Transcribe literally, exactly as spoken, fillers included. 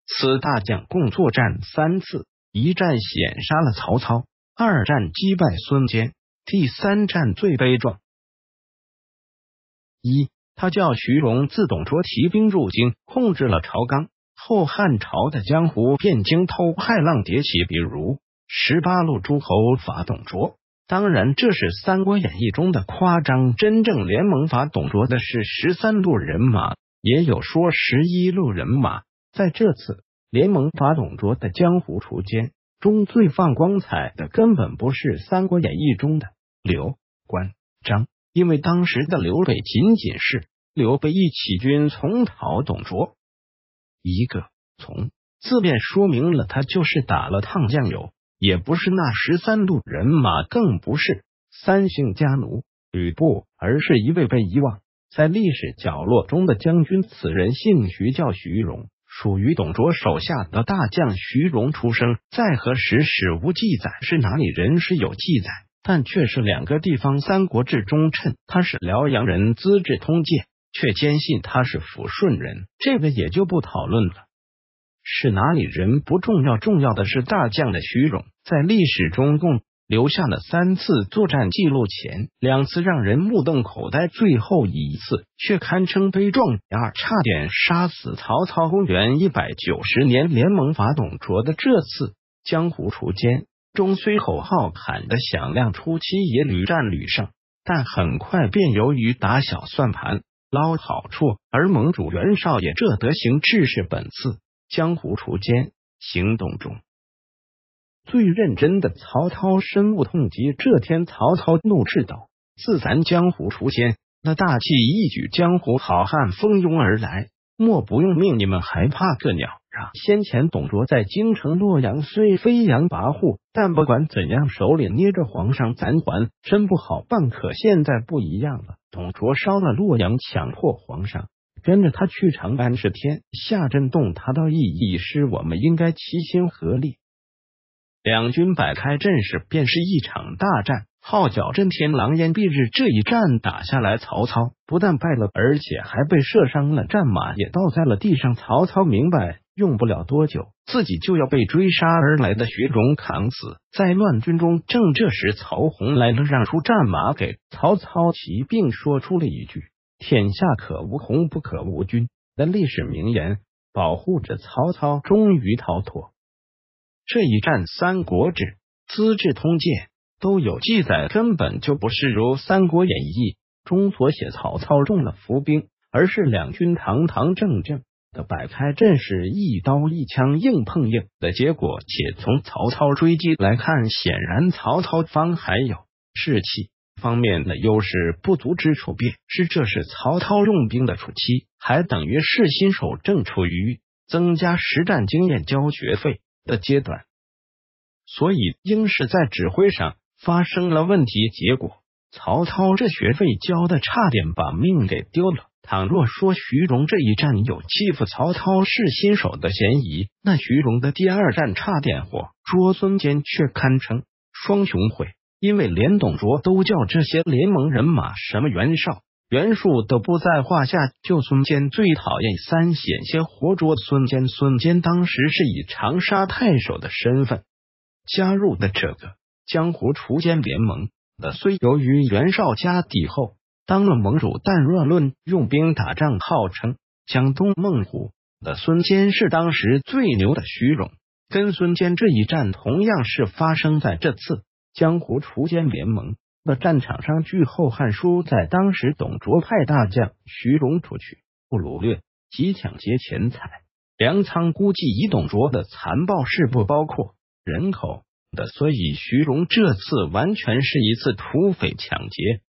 此大将共作战三次，一战险杀了曹操，二战击败孙坚，第三战最悲壮。一，他叫徐荣自董卓提兵入京，控制了朝纲，后汉朝的江湖汴京偷害浪迭起，比如十八路诸侯伐董卓。当然，这是《三国演义》中的夸张，真正联盟伐董卓的是十三路人马，也有说十一路人马。在这次联盟伐董卓的江湖锄奸中，最放光彩的根本不是《三国演义》中的刘、关、张，因为当时的刘备仅仅是刘备一起军从讨董卓，一个从字便说明了他就是打了趟酱油，也不是那十三路人马，更不是三姓家奴吕布，而是一位被遗忘在历史角落中的将军。此人姓徐，叫徐荣，属于董卓手下的大将。徐荣出生在何时史无记载，是哪里人是有记载，但却是两个地方。三国志中称他是辽阳人，资治通鉴却坚信他是抚顺人，这个也就不讨论了。是哪里人不重要，重要的是大将的徐荣在历史中共留下了三次作战记录，前两次让人目瞪口呆，最后一次却堪称悲壮。二，差点杀死曹操。公元一百九十年联盟伐董卓的这次江湖锄奸中，虽口号喊得响亮，初期也屡战屡胜，但很快便由于打小算盘捞好处，而盟主袁绍也这德行，致使本次江湖锄奸行动中最认真的曹操深恶痛疾。这天曹操怒斥道：自咱江湖锄奸，那大气一举，江湖好汉蜂拥而来，莫不用命，你们还怕个鸟啊！先前董卓在京城洛阳虽飞扬跋扈，但不管怎样手里捏着皇上，咱还真不好办。可现在不一样了，董卓烧了洛阳，强迫皇上跟着他去长安十天，下阵动他的意义是我们应该齐心合力。两军摆开阵势，便是一场大战，号角震天，狼烟蔽日。这一战打下来，曹操不但败了，而且还被射伤了，战马也倒在了地上。曹操明白用不了多久自己就要被追杀而来的徐荣扛死在乱军中。正这时曹洪来了，让出战马给曹操骑，并说出了一句天下可无洪，不可无君的历史名言，保护着曹操终于逃脱。这一战《三国志》《资治通鉴》都有记载，根本就不是如《三国演义》中所写曹操中了伏兵，而是两军堂堂正正的摆开阵势，一刀一枪硬碰硬的结果。且从曹操追击来看，显然曹操方还有士气方面的优势不足之处，便是这是曹操用兵的初期，还等于是新手正处于增加实战经验交学费的阶段，所以应是在指挥上发生了问题。结果曹操这学费交的差点把命给丢了。倘若说徐荣这一战有欺负曹操是新手的嫌疑，那徐荣的第二战差点活捉孙坚却堪称双雄会，因为连董卓都叫这些联盟人马什么袁绍、袁术都不在话下，就孙坚最讨厌三险些活捉孙坚。孙坚当时是以长沙太守的身份加入的这个江湖锄奸联盟的，虽由于袁绍家底后当了盟主，但若论用兵打仗，号称江东猛虎的孙坚是当时最牛的。徐荣跟孙坚这一战同样是发生在这次江湖锄奸联盟的战场上。据《后汉书》在当时董卓派大将徐荣出去不掳掠及抢劫钱财粮仓，估计以董卓的残暴是不包括人口的，所以徐荣这次完全是一次土匪抢劫，